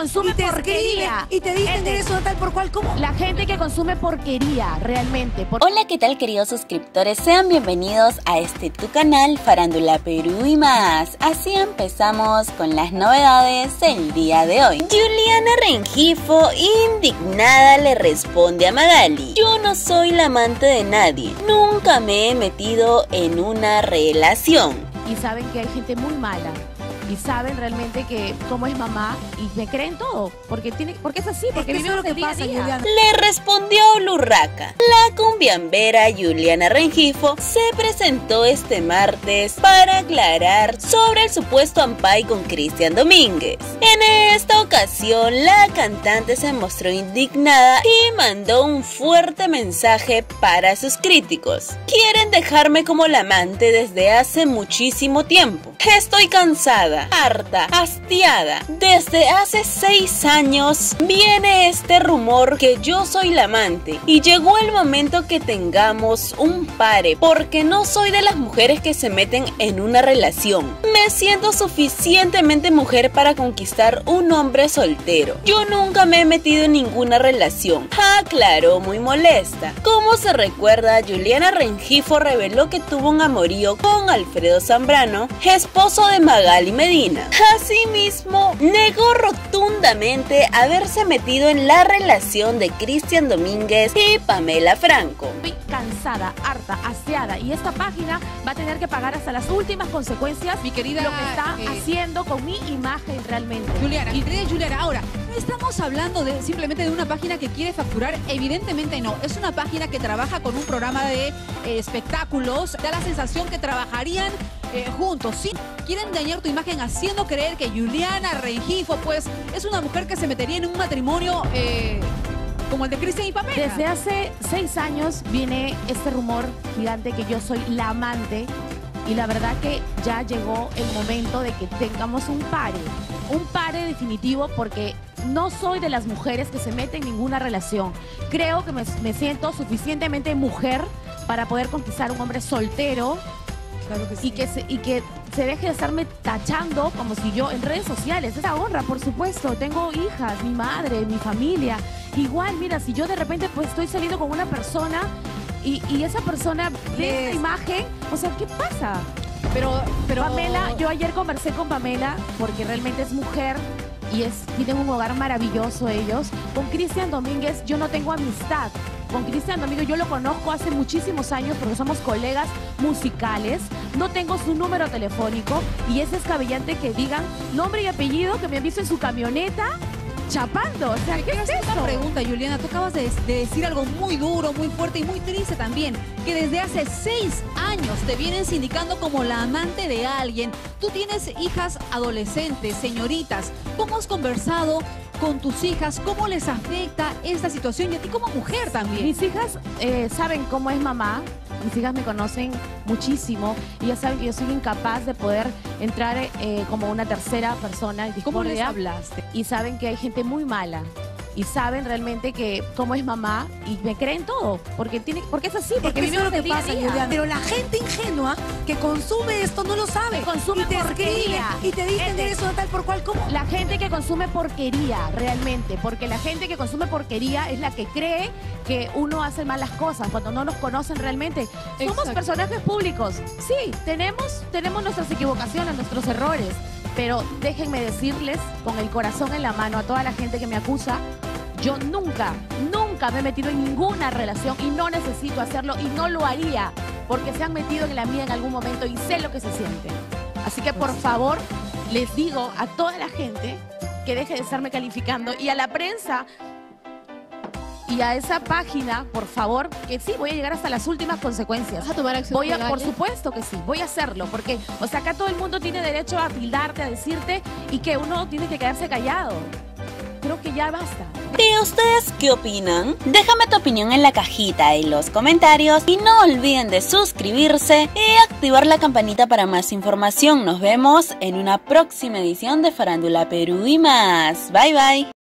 consume porquería. Y te dicen eso tal por cual como la gente que consume porquería, realmente. Hola, ¿qué tal, queridos suscriptores? Sean bienvenidos a tu canal Farándula Perú y más. Así empezamos con las novedades del día de hoy. Juliana Rengifo, indignada, le responde a Magali: yo no soy la amante de nadie, nunca me he metido en una relación. Y saben que hay gente muy mala. Y saben realmente que cómo es mamá y me creen todo, porque es así, porque vivimos el día a día. Juliana. Le respondió Blurraca. La cumbiambera Juliana Rengifo se presentó este martes para aclarar sobre el supuesto ampay con Cristian Domínguez. En esta ocasión, la cantante se mostró indignada y mandó un fuerte mensaje para sus críticos. Quieren dejarme como la amante desde hace muchísimo tiempo. Estoy cansada, harta, hastiada. Desde hace 6 años viene este rumor que yo soy la amante y llegó el momento que tengamos un pare, porque no soy de las mujeres que se meten en una relación. Me siento suficientemente mujer para conquistar un hombre soltero. Yo nunca me he metido en ninguna relación, aclaró muy molesta. Como se recuerda, Juliana Rengifo reveló que tuvo un amorío con Alfredo Zambrano, esposo de Magali Medina. Asimismo, negó rotundamente haberse metido en la relación de Cristian Domínguez y Pamela Franco. Estoy cansada, harta, hastiada, y esta página va a tener que pagar hasta las últimas consecuencias, mi querida, lo que está haciendo con mi imagen realmente. Juliana, ahora, no estamos hablando simplemente de una página que quiere facturar, evidentemente no. Es una página que trabaja con un programa de espectáculos. Da la sensación que trabajarían juntos, ¿sí? Quieren dañar tu imagen haciendo creer que Juliana Rengifo, pues, es una mujer que se metería en un matrimonio como el de Cristian y Pamela. Desde hace 6 años viene este rumor gigante que yo soy la amante, y la verdad que ya llegó el momento de que tengamos un pare definitivo, porque no soy de las mujeres que se meten en ninguna relación. Creo que me siento suficientemente mujer para poder conquistar un hombre soltero. Claro que sí. y que se deje de estarme tachando como si yo en redes sociales. Esa honra, por supuesto. Tengo hijas, mi madre, mi familia. Igual, mira, si yo de repente pues estoy saliendo con una persona y esa persona ve esta imagen, o sea, ¿qué pasa? Pero Pamela, yo ayer conversé con Pamela porque realmente es mujer y tienen un hogar maravilloso ellos. Con Cristian Domínguez yo no tengo amistad. Con Cristian Domínguez yo lo conozco hace muchísimos años porque somos colegas musicales. No tengo su número telefónico y es descabellante que digan nombre y apellido, que me han visto en su camioneta chapando. O sea, ¿qué es eso? Una pregunta, Juliana. Tú acabas de decir algo muy duro, muy fuerte y muy triste también, que desde hace 6 años te vienen sindicando como la amante de alguien. Tú tienes hijas adolescentes, señoritas. ¿Cómo has conversado con tus hijas? ¿Cómo les afecta esta situación? Y a ti como mujer también. Mis hijas saben cómo es mamá. Mis hijas me conocen muchísimo y ya saben que yo soy incapaz de poder entrar como una tercera persona en discordia. ¿Cómo les hablaste? Y saben que hay gente muy mala. Y saben realmente que cómo es mamá y me creen todo, porque es así, porque vivimos el día a día. Juliana. Pero la gente ingenua que consume esto no lo sabe. Consume porquería. Y te dicen eso tal por cual como la gente que consume porquería, realmente, porque la gente que consume porquería es la que cree que uno hace malas cosas cuando no nos conocen realmente. Somos personajes públicos. Sí, tenemos nuestras equivocaciones, nuestros errores, pero déjenme decirles con el corazón en la mano a toda la gente que me acusa: yo nunca me he metido en ninguna relación y no necesito hacerlo y no lo haría, porque se han metido en la mía en algún momento y sé lo que se siente. Así que por favor, les digo a toda la gente que deje de estarme calificando, y a la prensa y a esa página, por favor, que sí, voy a llegar hasta las últimas consecuencias. ¿Vas a tomar acción legal? Por supuesto que sí, voy a hacerlo, porque, o sea, acá todo el mundo tiene derecho a tildarte, a decirte, y que uno tiene que quedarse callado. Creo que ya basta. ¿Y ustedes qué opinan? Déjame tu opinión en la cajita de los comentarios y no olviden de suscribirse y activar la campanita para más información. Nos vemos en una próxima edición de Farándula Perú y más. Bye bye.